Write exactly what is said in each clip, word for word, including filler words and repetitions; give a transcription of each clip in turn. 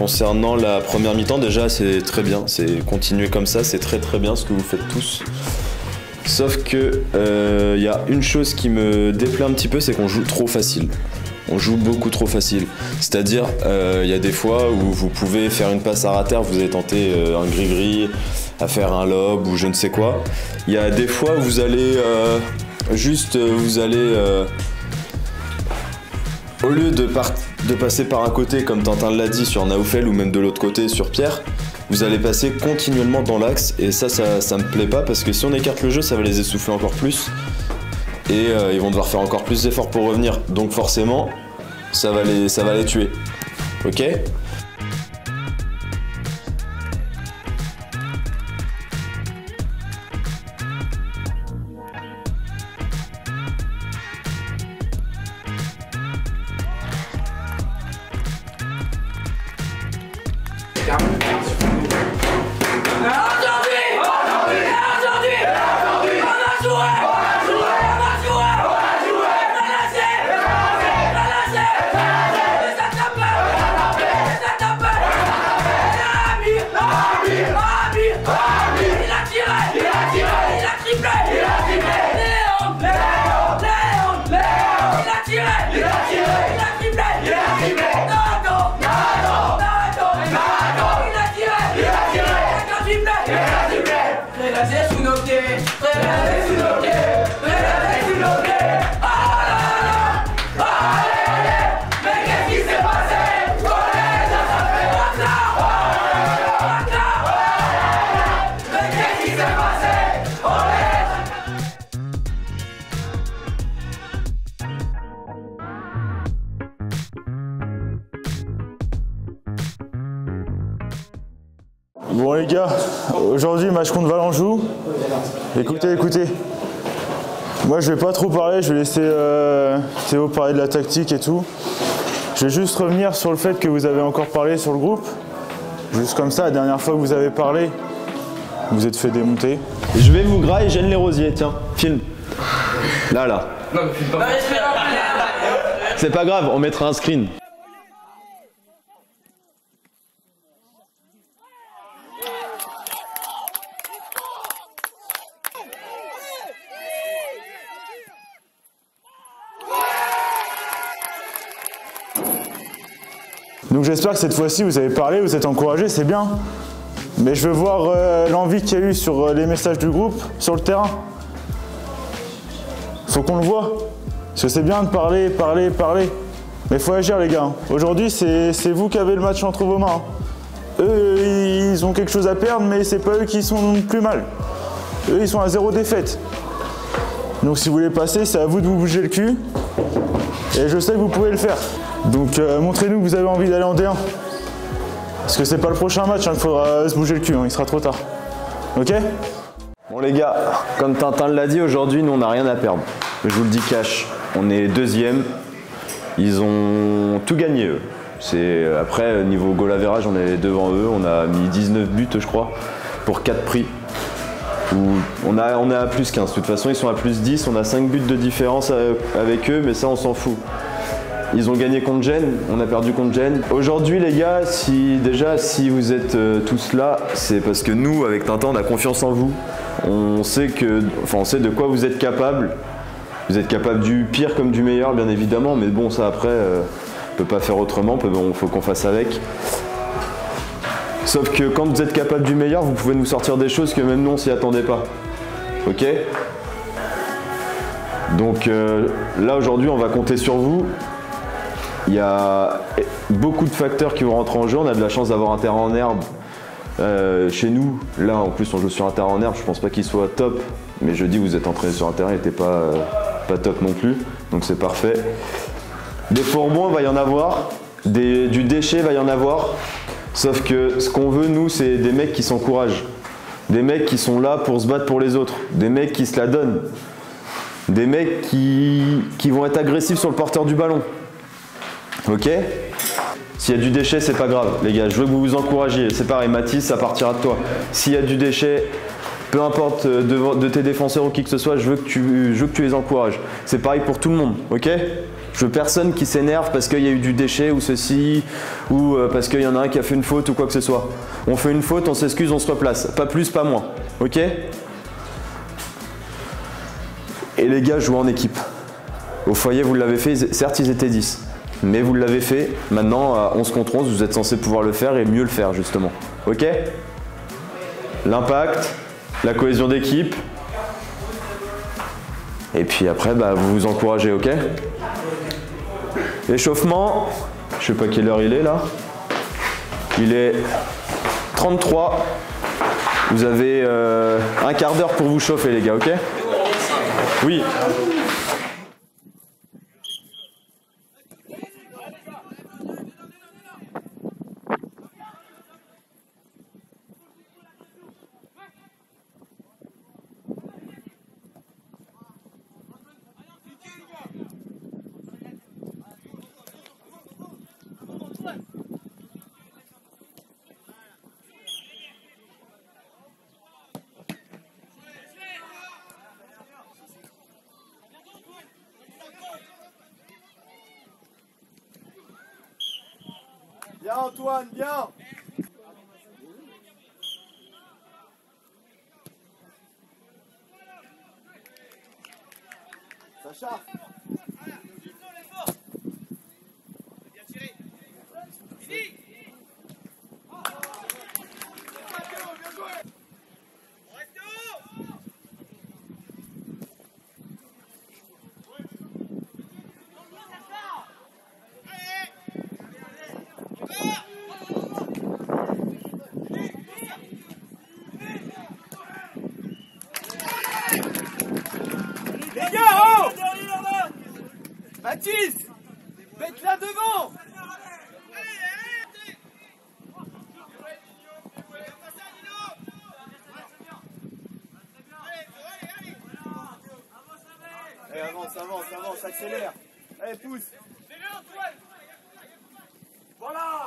concernant la première mi-temps, déjà c'est très bien, c'est continuer comme ça, c'est très très bien ce que vous faites tous. Sauf que il euh, y a une chose qui me déplaît un petit peu, c'est qu'on joue trop facile. On joue beaucoup trop facile. C'est-à-dire, il euh, y a des fois où vous pouvez faire une passe à rater, vous avez tenté euh, un gris-gris, à faire un lob ou je ne sais quoi. Il y a des fois où vous allez euh, juste, vous allez, euh, au lieu de, de passer par un côté comme Tintin l'a dit sur Naoufel ou même de l'autre côté sur Pierre, vous allez passer continuellement dans l'axe et ça, ça, ça me plaît pas parce que si on écarte le jeu, ça va les essouffler encore plus. Et euh, ils vont devoir faire encore plus d'efforts pour revenir. Donc forcément, ça va les, ça va les tuer. Ok ? Bon les gars, aujourd'hui match contre Valenjou. Écoutez, écoutez. Moi je vais pas trop parler, je vais laisser euh, Théo parler de la tactique et tout. Je vais juste revenir sur le fait que vous avez encore parlé sur le groupe. Juste comme ça, la dernière fois que vous avez parlé, vous êtes fait démonter. Je vais Mougra et gêne les rosiers, tiens, filme. Là, là. Non, mais filme pas. C'est pas grave, on mettra un screen. Donc j'espère que cette fois-ci vous avez parlé, vous êtes encouragé, c'est bien. Mais je veux voir euh, l'envie qu'il y a eu sur euh, les messages du groupe, sur le terrain. Faut qu'on le voit. Parce que c'est bien de parler, parler, parler. Mais il faut agir les gars. Aujourd'hui c'est vous qui avez le match entre vos mains. Eux ils ont quelque chose à perdre mais c'est pas eux qui sont plus mal. Eux ils sont à zéro défaite. Donc si vous voulez passer, c'est à vous de vous bouger le cul. Et je sais que vous pouvez le faire. Donc euh, montrez-nous que vous avez envie d'aller en D un. Parce que c'est pas le prochain match, hein, il faudra se bouger le cul, hein, il sera trop tard. Ok? Bon les gars, comme Tintin l'a dit, aujourd'hui nous on n'a rien à perdre. Je vous le dis cash, on est deuxième. Ils ont tout gagné eux. Après niveau goal average on est devant eux, on a mis dix-neuf buts je crois, pour quatre prix. Où on, a, on est à plus quinze, de toute façon ils sont à plus dix, on a cinq buts de différence avec eux, mais ça on s'en fout. Ils ont gagné contre Gênes, on a perdu contre Gênes. Aujourd'hui les gars, si, déjà si vous êtes euh, tous là, c'est parce que nous avec Tintin on a confiance en vous. On sait, que, enfin, on sait de quoi vous êtes capables. Vous êtes capables du pire comme du meilleur bien évidemment, mais bon ça après euh, on peut pas faire autrement, il bon, faut qu'on fasse avec. Sauf que quand vous êtes capable du meilleur, vous pouvez nous sortir des choses que même nous on s'y attendait pas. Ok? Donc euh, là aujourd'hui on va compter sur vous. Il y a beaucoup de facteurs qui vont rentrer en jeu. On a de la chance d'avoir un terrain en herbe euh, chez nous. Là, en plus, on joue sur un terrain en herbe. Je pense pas qu'il soit top. Mais je dis, vous êtes entraîné sur un terrain, il n'était pas, euh, pas top non plus. Donc c'est parfait. Des fois en moins, il va y en avoir. Des, du déchet, il va y en avoir. Sauf que ce qu'on veut, nous, c'est des mecs qui s'encouragent. Des mecs qui sont là pour se battre pour les autres. Des mecs qui se la donnent. Des mecs qui, qui vont être agressifs sur le porteur du ballon. Ok? S'il y a du déchet, c'est pas grave, les gars. Je veux que vous vous encouragiez. C'est pareil, Mathis, ça partira de toi. S'il y a du déchet, peu importe de, de tes défenseurs ou qui que ce soit, je veux que tu, je veux que tu les encourages. C'est pareil pour tout le monde, ok? Je veux personne qui s'énerve parce qu'il y a eu du déchet ou ceci, ou euh, parce qu'il y en a un qui a fait une faute ou quoi que ce soit. On fait une faute, on s'excuse, on se replace. Pas plus, pas moins. Ok? Et les gars jouent en équipe. Au foyer, vous l'avez fait, certes ils étaient dix. Mais vous l'avez fait, maintenant à onze contre onze, vous êtes censé pouvoir le faire et mieux le faire justement. Ok? L'impact, la cohésion d'équipe. Et puis après, bah, vous vous encouragez, ok? Échauffement, je sais pas quelle heure il est là. Il est trente-trois. Vous avez euh, un quart d'heure pour vous chauffer les gars, ok? Oui. Bien Antoine, bien. Sacha. Bien tiré. Les gars, oh! Mathis! Mets là devant! Allez, avance, avance, avance, accélère. Allez, pousse. Voilà.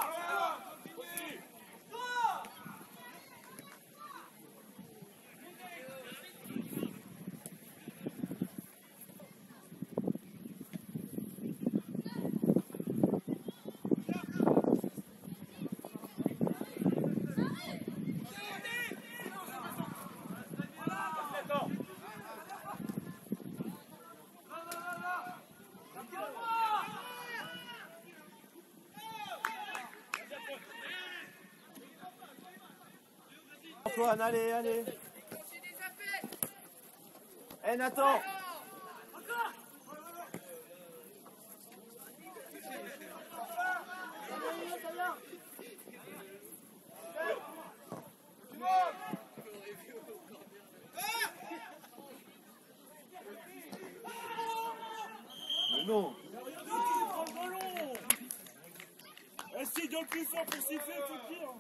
Antoine, allez, allez. Eh Nathan. Mais non. Eh si, donne plus fort pour siffler, faut le dire.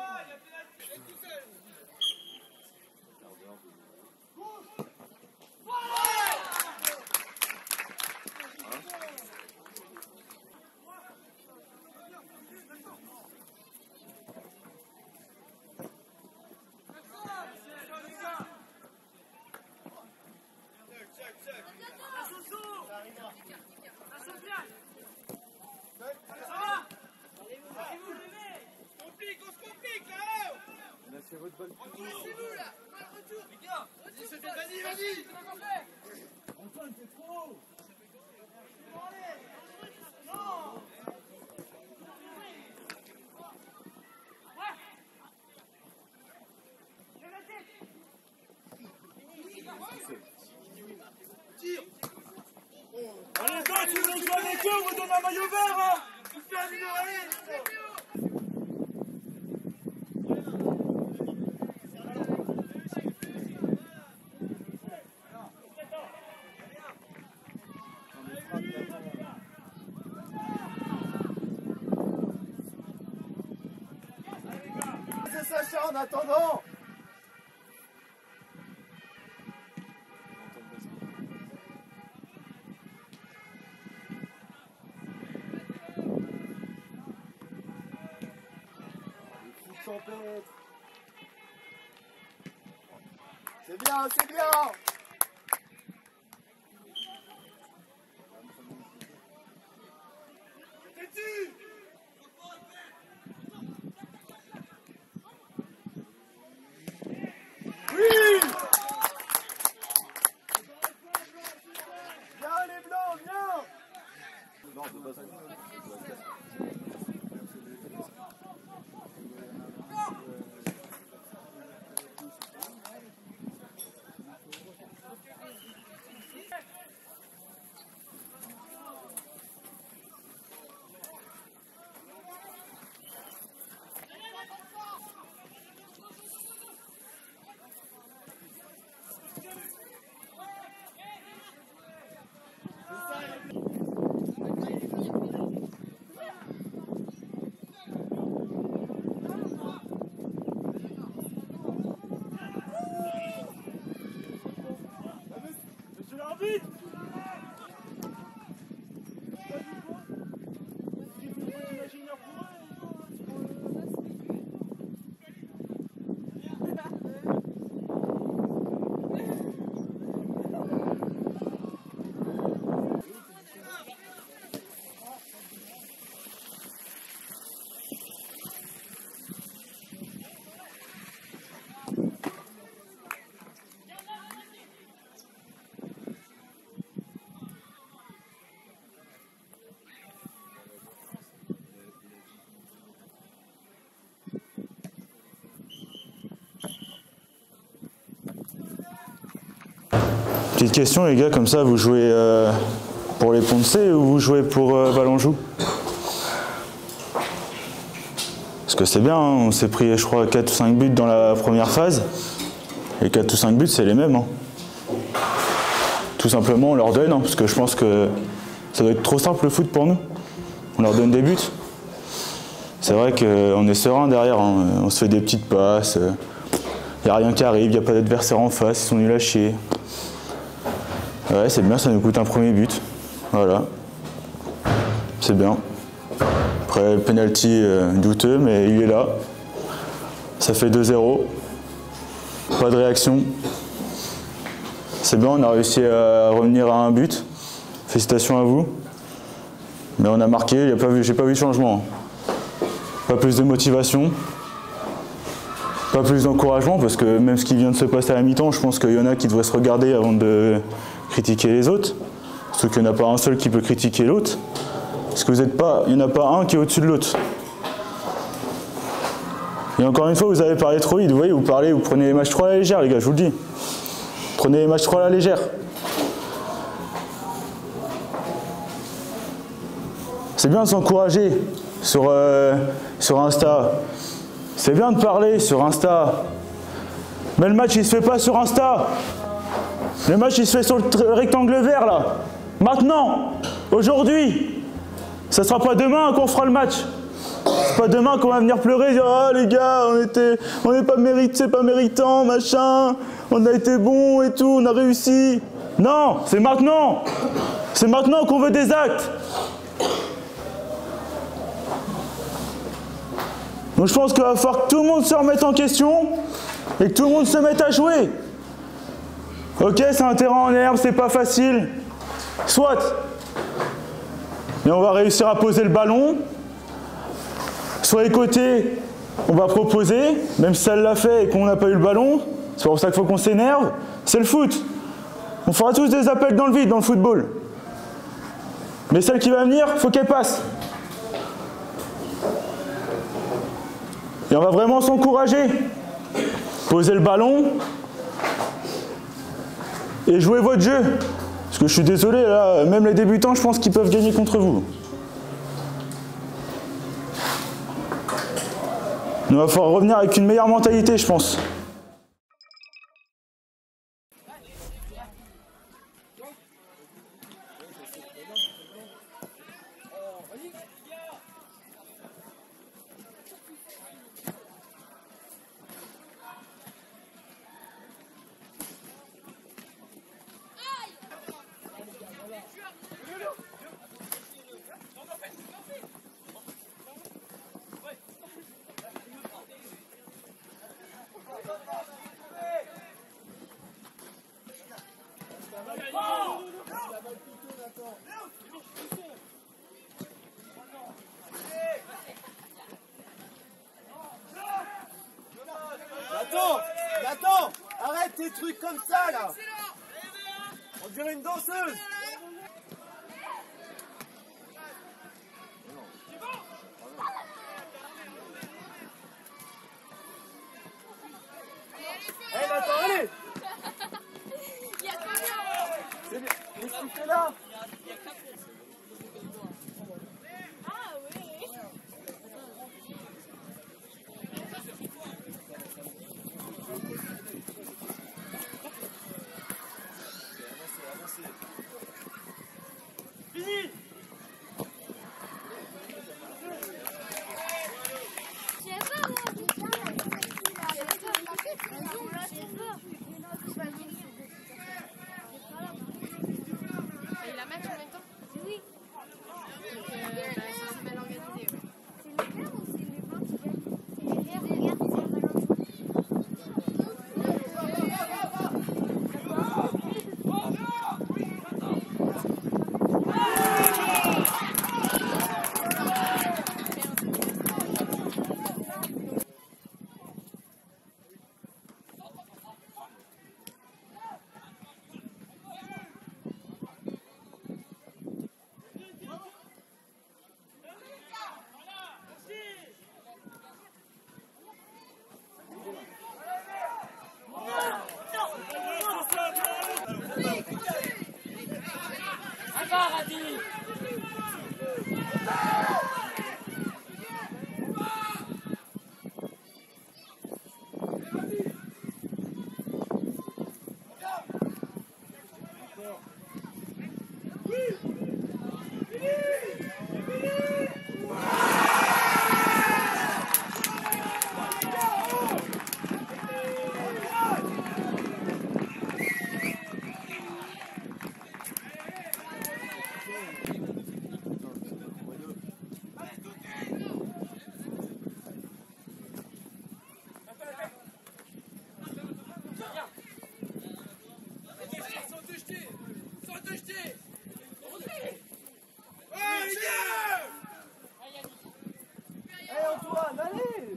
C'est votre bonne C'est vous là. Retour. Les gars. Vas-y, vas-y. Antoine, c'est trop. Non. Tire. Allez, toi, tu veux jouer avec eux, on vous donne un maillot vert, hein. C'est Sacha en attendant. C'est bien, c'est bien. Petite question les gars, comme ça vous jouez euh, pour les Poncé ou vous jouez pour euh, Valenjou? Parce que c'est bien, hein, on s'est pris je crois quatre ou cinq buts dans la première phase. Et quatre ou cinq buts c'est les mêmes. Hein. Tout simplement on leur donne, hein, parce que je pense que ça doit être trop simple le foot pour nous. On leur donne des buts. C'est vrai qu'on est serein derrière, hein. On se fait des petites passes, il n'y a rien qui arrive, il n'y a pas d'adversaire en face, ils sont nuls à chier. Ouais, c'est bien, ça nous coûte un premier but. Voilà. C'est bien. Après, le penalty euh, douteux, mais il est là. Ça fait deux zéro. Pas de réaction. C'est bien, on a réussi à revenir à un but. Félicitations à vous. Mais on a marqué, j'ai pas vu, j'ai pas vu de changement. Pas plus de motivation. Pas plus d'encouragement, parce que même ce qui vient de se passer à la mi-temps, je pense qu'il y en a qui devraient se regarder avant de critiquer les autres. Surtout qu'il n'y en a pas un seul qui peut critiquer l'autre. Parce que vous êtes pas, il n'y en a pas un qui est au-dessus de l'autre. Et encore une fois, vous avez parlé trop vite. Vous voyez, vous parlez, vous prenez les matchs trop à la légère, les gars, je vous le dis. Prenez les matchs trop à la légère. C'est bien de s'encourager sur, euh, sur Insta. C'est bien de parler sur Insta. Mais le match, il se fait pas sur Insta. Le match, il se fait sur le rectangle vert, là. Maintenant, aujourd'hui. Ça sera pas demain qu'on fera le match. C'est pas demain qu'on va venir pleurer et dire « Ah, les gars, on était, on n'est pas mérité, c'est pas méritant, machin. On a été bon et tout, on a réussi. » Non, c'est maintenant. C'est maintenant qu'on veut des actes. Donc je pense qu'il va falloir que tout le monde se remette en question et que tout le monde se mette à jouer. Ok, c'est un terrain en herbe, c'est pas facile. Soit. Mais on va réussir à poser le ballon. Soit les côtés, on va proposer, même si ça l'a fait et qu'on n'a pas eu le ballon. C'est pour ça qu'il faut qu'on s'énerve. C'est le foot. On fera tous des appels dans le vide dans le football. Mais celle qui va venir, il faut qu'elle passe. Et on va vraiment s'encourager. Poser le ballon et jouer votre jeu. Parce que je suis désolé, là, même les débutants, je pense qu'ils peuvent gagner contre vous. Il va falloir revenir avec une meilleure mentalité, je pense. Arrête tes trucs comme ça là. On dirait une danseuse. Eh bah attends, allez. C'est bien. Qu'est-ce que tu fais là? Ah oui. Fini. Et la match en même temps? Oui. Donc, euh, bah, ça s'est mal organisé, ouais. C'est les verts ou c'est les blancs qui gagnent? C'est les verts, regarde, c'est le ballon. Allez Antoine, allez.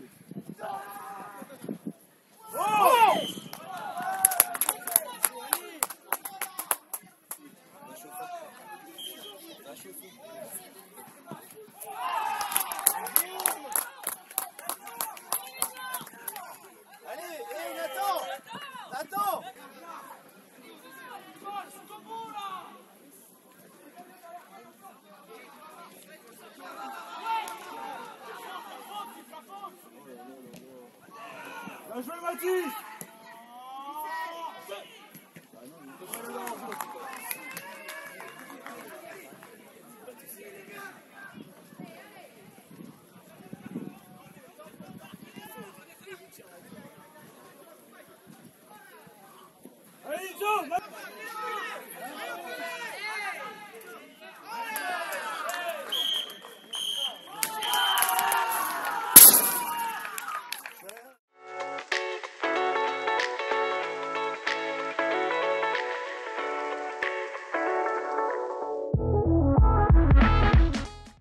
Allez, hé Nathan. Nathan. Bien joué Mathis.